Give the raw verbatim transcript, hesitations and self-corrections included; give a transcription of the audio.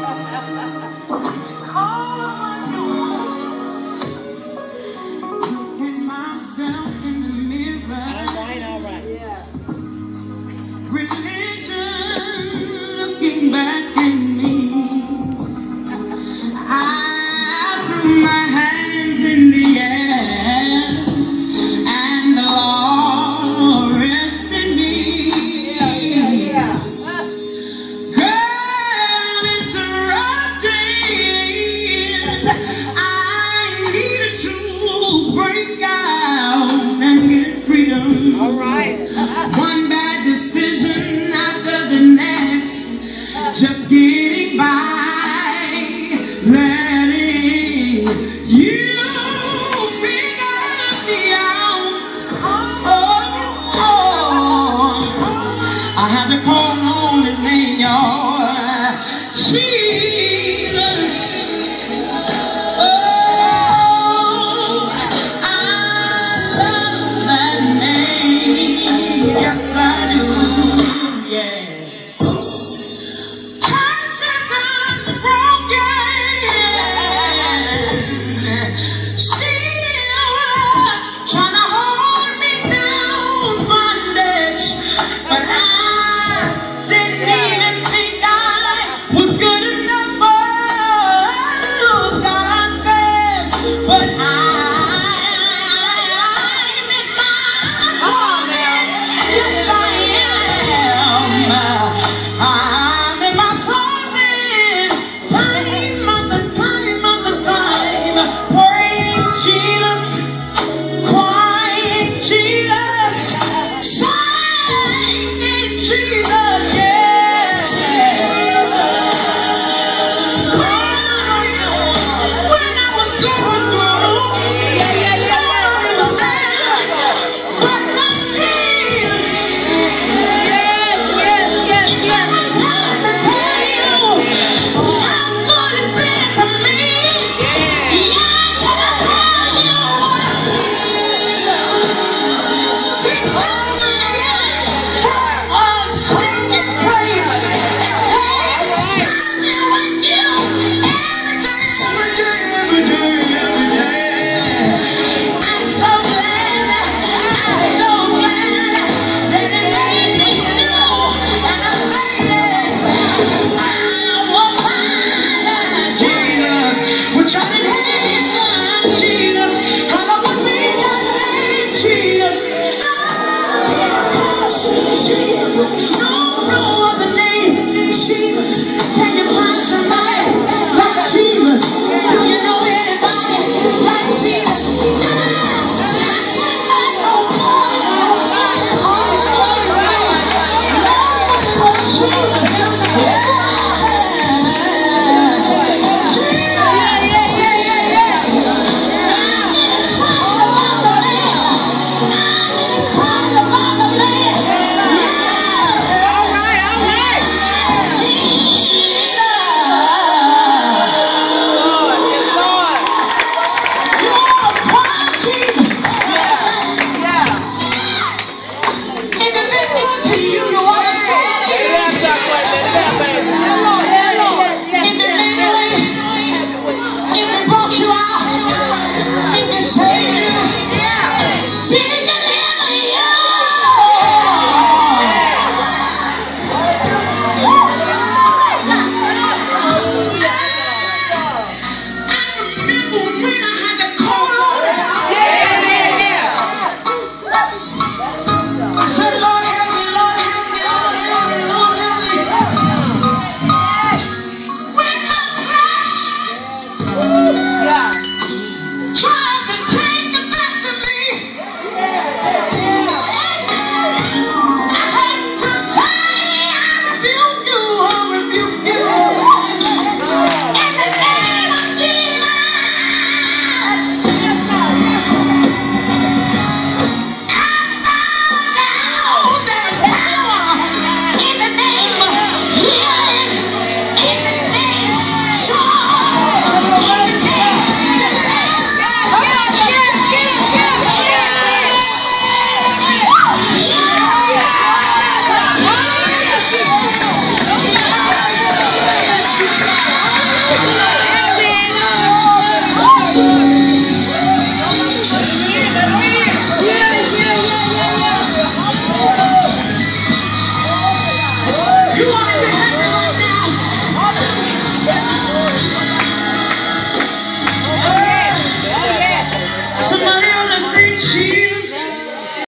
Looking myself in the mirror. All right, all right. Yeah. Religion looking back at me. I threw my hands in the air, and the Lord rested me. Yeah, yeah, yeah. Girl, it's a rough day. I needed to break out and get freedom. All right. One bad decision after the next, just getting by, letting you figure me out. Oh, oh, I had to call on his name, y'all. She